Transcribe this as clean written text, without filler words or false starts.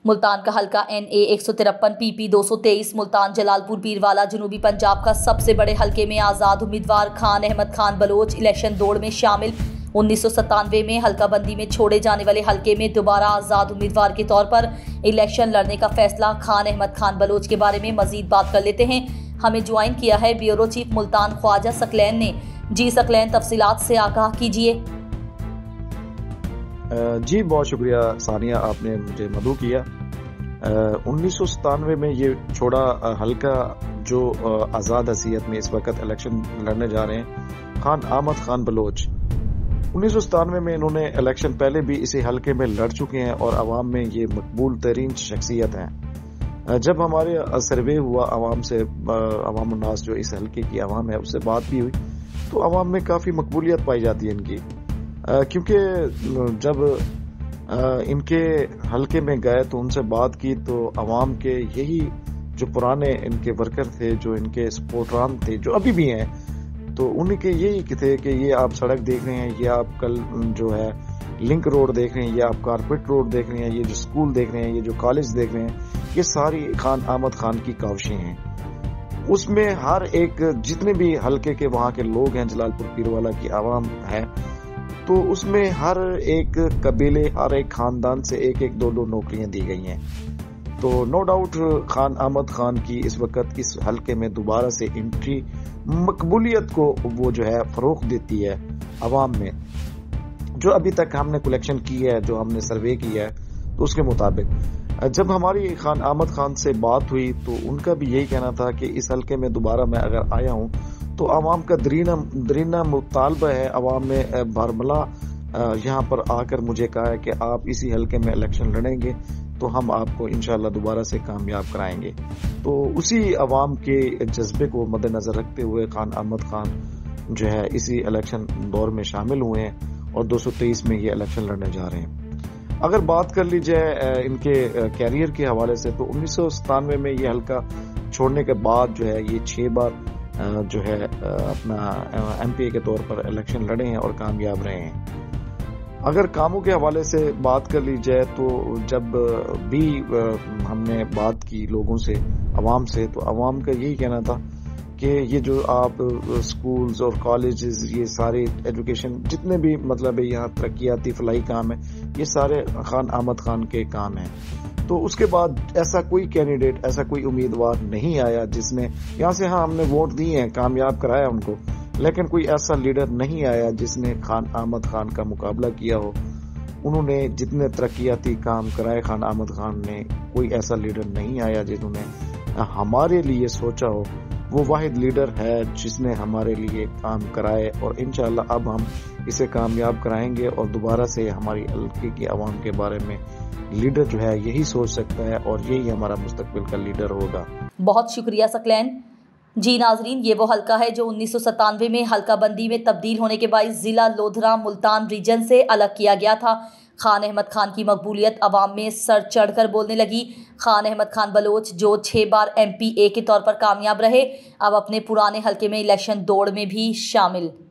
ملتان کا حلقہ NA 153 PP 223 Multan Jalalpur Pirwala جنوبی پنجاب کا سب سے بڑے حلقے میں آزاد امیدوار خان احمد خان بلوچ الیکشن دوڑ میں شامل۔ 1997 میں حلقہ بندی میں چھوڑے جانے والے حلقے میں دوبارہ آزاد امیدوار کے طور پر الیکشن لڑنے کا فیصلہ خان احمد خان بلوچ کے بارے میں مزید بات کر لیتے ہیں۔ ہمیں جوائن کیا ہے بیورو چیف ملتان خواجہ ثقلین نے۔ جی ثقلین، تفصیلات سے آگاہ کیجیے۔ جی بہت شکریہ ثانیہ، آپ نے مجھے مدعو کیا۔ 1997 میں یہ چھوڑا حلقہ جو آزاد حیثیت میں اس وقت الیکشن لڑنے جا رہے ہیں خان احمد خان بلوچ۔ 1997 میں انہوں نے الیکشن پہلے بھی اسی حلقے میں لڑ چکے ہیں اور عوام میں یہ مقبول ترین شخصیت ہیں۔ جب ہمارے سروے ہوا عوام سے، عوام الناس جو اس حلقے کی عوام ہے اس سے بات بھی ہوئی، تو عوام میں کافی مقبولیت پائی جاتی ہے ان کی، کیونکہ جب ان کے حلقے میں گئے تو ان سے بات کی تو عوام کے یہی جو پرانے ان کے ورکر تھے، جو ان کے سپورٹران تھے، جو ابھی بھی ہیں، تو ان کے یہی تھے کہ یہ آپ سڑک دیکھ رہے ہیں، یہ آپ کل جو ہے لنک روڈ دیکھ رہے ہیں، یہ آپ کارپیٹ روڈ دیکھ رہے ہیں، یہ جو اسکول دیکھ رہے ہیں، یہ جو کالج دیکھ رہے ہیں، یہ ساری خان احمد خان کی کاوشیں ہیں۔ اس میں ہر ایک جتنے بھی حلقے کے وہاں کے لوگ ہیں، جلالپور پیروالا کی عوام ہے، تو اس میں ہر ایک قبیلے، ہر ایک خاندان سے ایک ایک دو نوکریاں دی گئی ہیں۔ تو نو ڈاؤٹ خان احمد خان کی اس وقت اس حلقے میں دوبارہ سے انٹری مقبولیت کو وہ جو ہے فروغ دیتی ہے عوام میں۔ جو ابھی تک ہم نے کلیکشن کی ہے، جو ہم نے سروے کیا ہے، تو اس کے مطابق جب ہماری خان احمد خان سے بات ہوئی تو ان کا بھی یہی کہنا تھا کہ اس حلقے میں دوبارہ میں اگر آیا ہوں تو عوام کا درینہ مطالبہ ہے، عوام نے بھرملا یہاں پر آ کر مجھے کہا ہے کہ آپ اسی حلقے میں الیکشن لڑیں گے تو ہم آپ کو انشاءاللہ دوبارہ سے کامیاب کرائیں گے۔ تو اسی عوام کے جذبے کو مد نظر رکھتے ہوئے خان احمد خان جو ہے اسی الیکشن دور میں شامل ہوئے ہیں اور 223 میں یہ الیکشن لڑنے جا رہے ہیں۔ اگر بات کر لی جائے ان کے کیریئر کے حوالے سے تو 1997 میں یہ حلقہ چھوڑنے کے بعد جو ہے یہ 6 بار جو ہے اپنا MP کے طور پر الیکشن لڑے ہیں اور کامیاب رہے ہیں۔ اگر کاموں کے حوالے سے بات کر لی جائے تو جب بھی ہم نے بات کی لوگوں سے، عوام سے، تو عوام کا یہی کہنا تھا کہ یہ جو آپ سکولز اور کالجز، یہ سارے ایجوکیشن جتنے بھی مطلب یہاں ترقیاتی فلاحی کام ہیں، یہ سارے خان احمد خان کے کام ہیں۔ تو اس کے بعد ایسا کوئی کینڈیڈیٹ، ایسا کوئی امیدوار نہیں آیا جس نے یہاں سے، ہاں ہم نے ووٹ دیے ہیں، کامیاب کرایا ان کو، لیکن کوئی ایسا لیڈر نہیں آیا جس نے خان احمد خان کا مقابلہ کیا ہو۔ انہوں نے جتنے ترقیاتی کام کرائے خان احمد خان نے، کوئی ایسا لیڈر نہیں آیا جنہوں نے ہمارے لیے سوچا ہو۔ وہ واحد لیڈر ہے جس نے ہمارے لیے کام کرائے اور انشاءاللہ اب ہم اسے کامیاب کرائیں گے اور دوبارہ سے ہماری حلقے کی عوام کے بارے میں لیڈر جو ہے یہی سوچ سکتا ہے اور یہی ہمارا مستقبل کا لیڈر ہوگا۔ بہت شکریہ ثقلین۔ جی ناظرین، یہ وہ حلقہ ہے جو 1997 میں حلقہ بندی میں تبدیل ہونے کے باعث ضلع لودھرا ملتان ریجن سے الگ کیا گیا تھا۔ خان احمد خان کی مقبولیت عوام میں سر چڑھ کر بولنے لگی۔ خان احمد خان بلوچ جو 6 بار MPA کے طور پر کامیاب رہے، اب اپنے پرانے حلقے میں الیکشن دوڑ میں بھی شامل۔